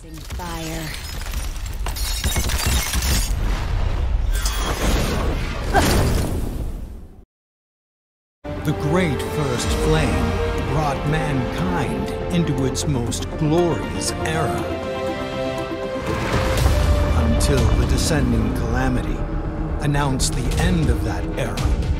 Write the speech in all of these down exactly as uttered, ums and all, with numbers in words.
Blazing fire. The great first flame brought mankind into its most glorious era. Until the descending calamity announced the end of that era.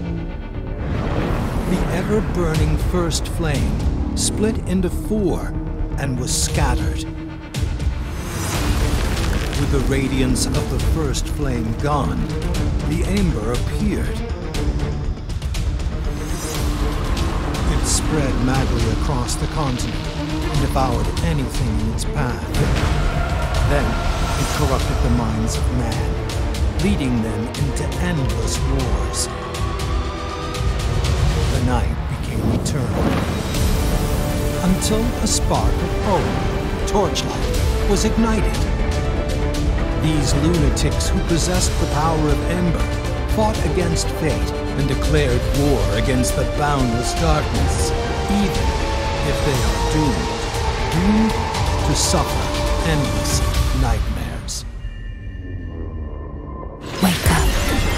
The ever-burning first flame split into four and was scattered. With the radiance of the first flame gone, the Amber appeared. It spread madly across the continent and devoured anything in its path. Then it corrupted the minds of man, leading them into endless wars. The night became eternal. Until a spark of hope, torchlight, was ignited. These lunatics who possessed the power of Ember fought against fate and declared war against the boundless darkness, even if they are doomed, doomed to suffer endless nightmares. Wake up.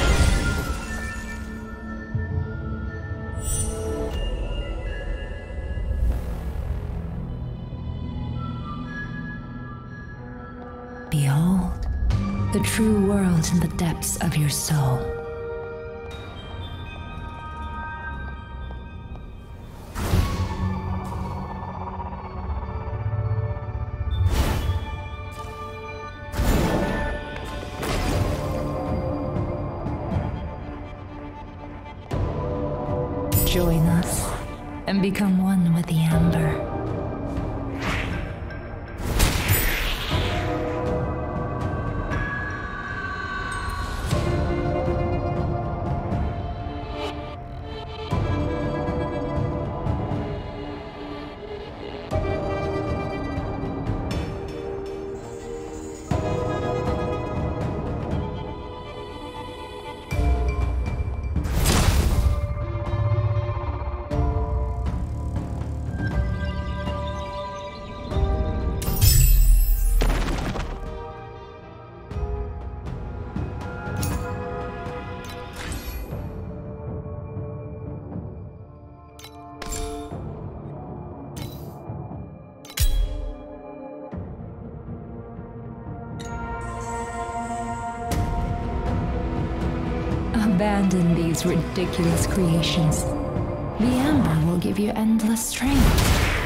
Behold, the true world in the depths of your soul. Join us and become one with the Amber. Abandon these ridiculous creations. The Amber will give you endless strength.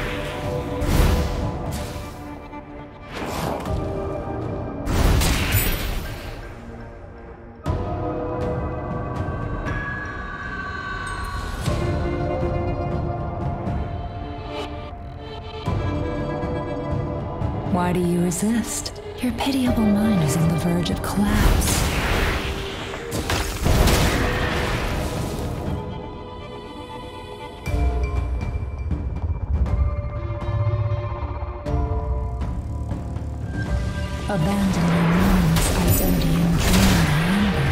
Why do you resist? Your pitiable mind is on the verge of collapse. Abandon your mind's identity and dream of the Amber.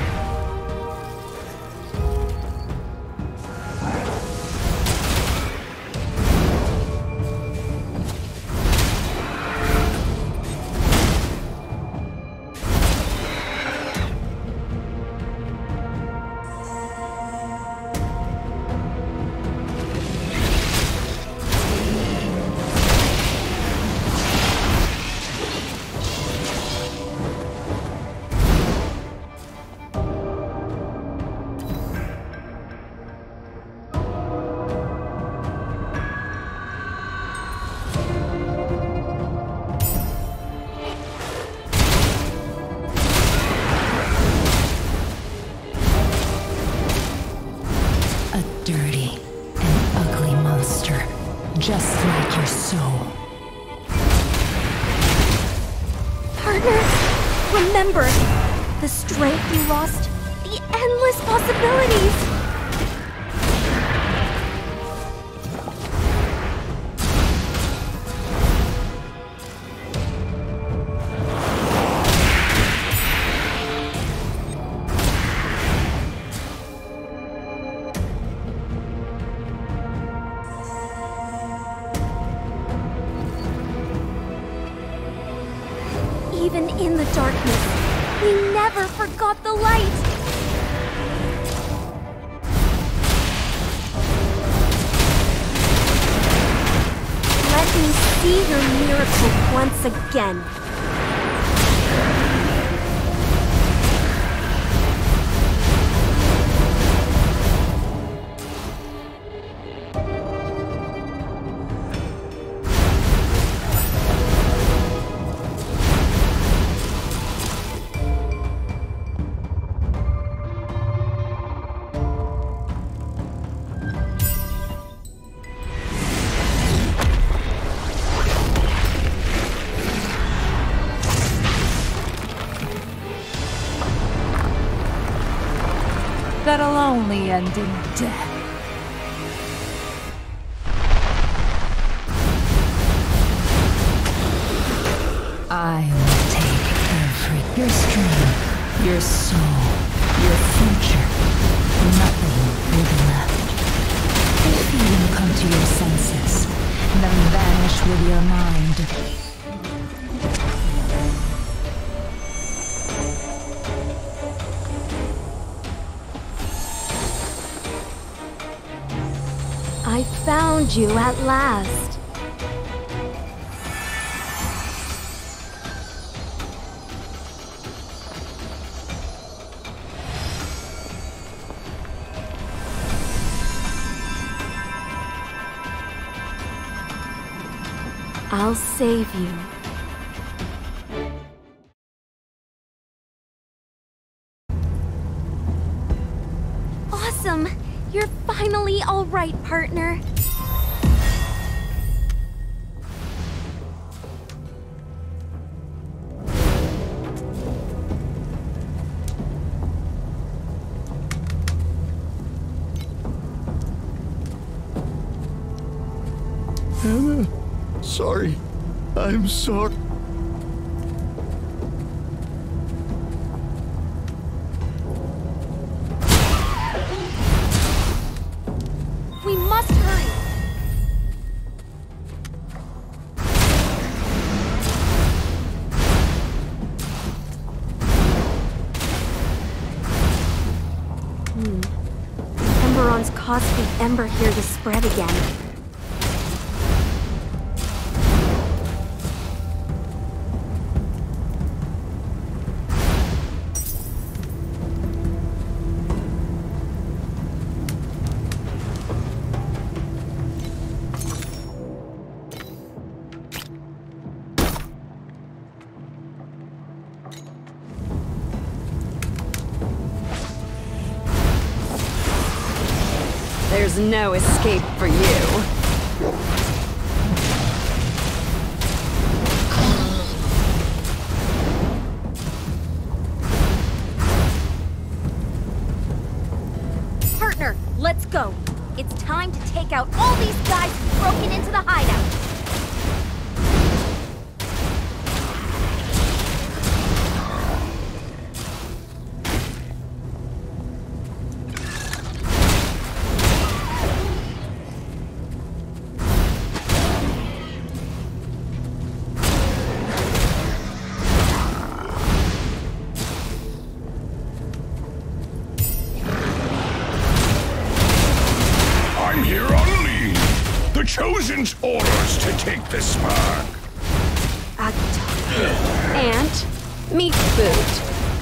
Dirty and ugly monster, just like your soul. Partner, remember, the strength you lost, the endless possibilities. Even in the darkness, we never forgot the light! Let me see your miracle once again. That'll only end in death. I will take every... Your strength, your soul, your future. Nothing will be left. If you can come to your senses, then vanish with your mind. I found you at last. I'll save you. Awesome! You're finally all right, partner. Anna, sorry. I'm sorry. We must hurry! Hmm. Emberon's caused the ember here to spread again. There's no escape for you. Partner, let's go. It's time to take out all these guys who've broken into the hideout. Chosen's orders to take the spark. Agito. And meat food.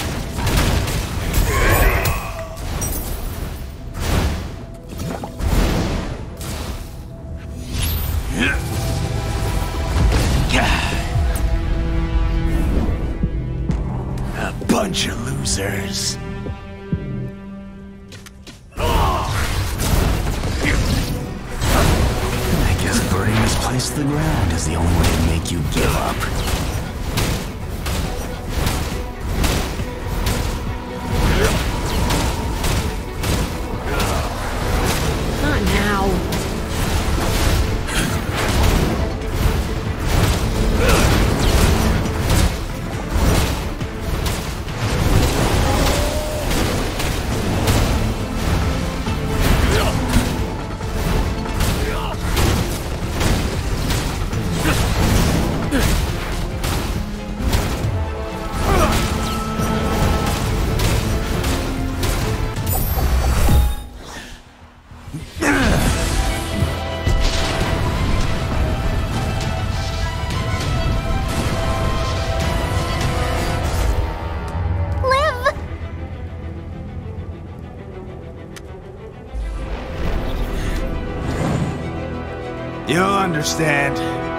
A bunch of losers. Burning this place to the ground is the only way to make you give up. Not now. You'll understand.